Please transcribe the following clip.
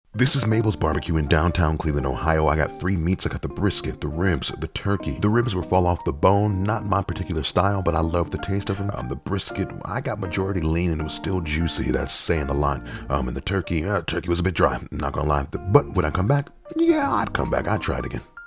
This is Mabel's Barbecue in downtown Cleveland, Ohio. I got 3 meats. I got the brisket, the ribs, the turkey. The ribs will fall off the bone. Not my particular style, but I love the taste of them. The brisket, I got majority lean and it was still juicy. That's saying a lot. And the turkey was a bit dry. Not gonna lie. But would I come back? Yeah, I'd come back. I'd try it again.